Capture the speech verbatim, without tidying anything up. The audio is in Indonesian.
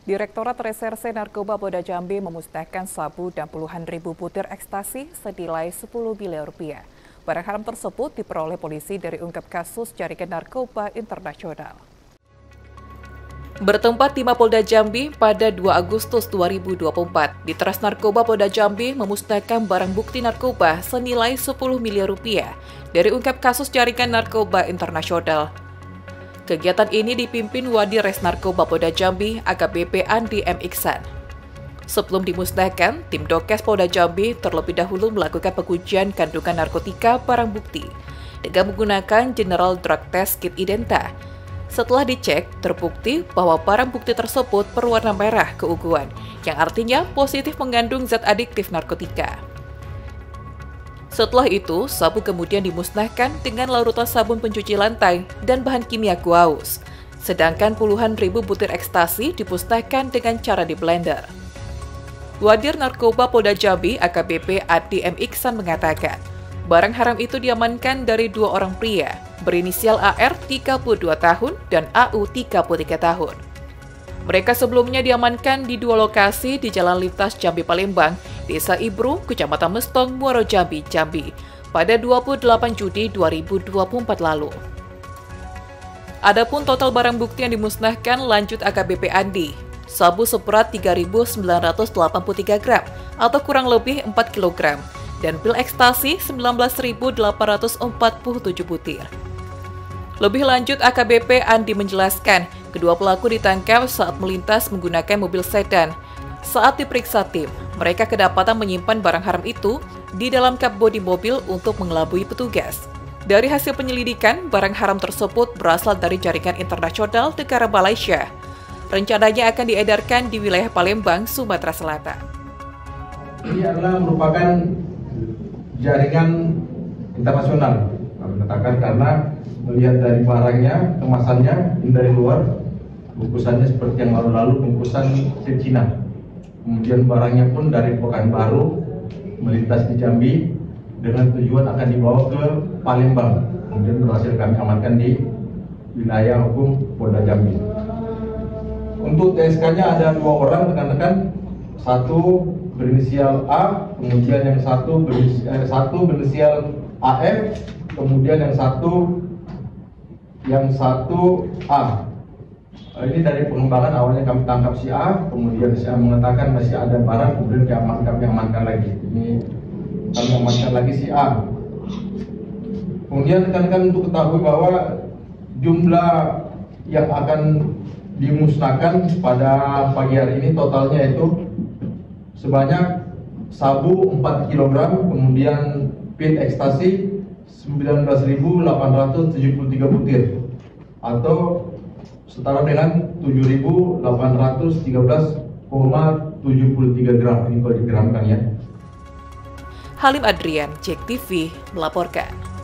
Direktorat Reserse Narkoba Polda Jambi memusnahkan sabu dan puluhan ribu butir ekstasi senilai sepuluh miliar rupiah. Barang haram tersebut diperoleh polisi dari ungkap kasus jaringan narkoba internasional. Bertempat di Mapolda Jambi pada dua Agustus dua ribu dua puluh empat, Ditres Narkoba Polda Jambi memusnahkan barang bukti narkoba senilai sepuluh miliar rupiah dari ungkap kasus jaringan narkoba internasional. Kegiatan ini dipimpin Wadires Narkoba Polda Jambi A K B P Andi M. Iksan. Sebelum dimusnahkan, tim Dokes Polda Jambi terlebih dahulu melakukan pengujian kandungan narkotika barang bukti dengan menggunakan General Drug Test Kit Identa. Setelah dicek, terbukti bahwa barang bukti tersebut berwarna merah keunguan, yang artinya positif mengandung zat adiktif narkotika. Setelah itu, sabu kemudian dimusnahkan dengan larutan sabun pencuci lantai dan bahan kimia guaus. Sedangkan puluhan ribu butir ekstasi dimusnahkan dengan cara di blender. Wadir Narkoba Polda Jambi A K B P Andi M. Iksan mengatakan, barang haram itu diamankan dari dua orang pria, berinisial A R tiga puluh dua tahun dan A U tiga puluh tiga tahun. Mereka sebelumnya diamankan di dua lokasi di Jalan Lintas Jambi Palembang, Desa Ibru, Kecamatan Mestong, Muaro Jambi, Jambi, pada dua puluh delapan Juni dua ribu dua puluh empat lalu. Adapun total barang bukti yang dimusnahkan, lanjut A K B P Andi, sabu seberat tiga ribu sembilan ratus delapan puluh tiga gram atau kurang lebih empat kilogram, dan pil ekstasi sembilan belas ribu delapan ratus empat puluh tujuh butir. Lebih lanjut, A K B P Andi menjelaskan, kedua pelaku ditangkap saat melintas menggunakan mobil sedan. Saat diperiksa tim, mereka kedapatan menyimpan barang haram itu di dalam kap bodi mobil untuk mengelabui petugas. Dari hasil penyelidikan, barang haram tersebut berasal dari jaringan internasional negara Malaysia. Rencananya akan diedarkan di wilayah Palembang, Sumatera Selatan. Ini adalah merupakan jaringan internasional, kami katakan, karena melihat dari barangnya, kemasannya ini dari luar, bungkusannya seperti yang lalu-lalu bungkusan dari Cina. Kemudian barangnya pun dari Pekanbaru melintas di Jambi dengan tujuan akan dibawa ke Palembang. Kemudian berhasil kami amankan di wilayah hukum Polda Jambi. Untuk T S K-nya ada dua orang rekan-rekan, satu berinisial A, kemudian yang satu berinisial, eh, satu berinisial A F, kemudian yang satu yang satu A. Ini dari pengembangan awalnya kami tangkap si A, kemudian si A mengatakan masih ada barang, kemudian kami amankan, kami amankan lagi. Ini kami amankan lagi si A. Kemudian rekan-rekan untuk ketahui bahwa jumlah yang akan dimusnahkan pada pagi hari ini totalnya itu sebanyak sabu empat kilogram, kemudian pil ekstasi sembilan belas ribu delapan ratus tujuh puluh tiga butir atau setara dengan tujuh ribu delapan ratus tiga belas koma tujuh tiga gram. Ini kalau digramkan ya. Halim Adrian, Jek T V melaporkan.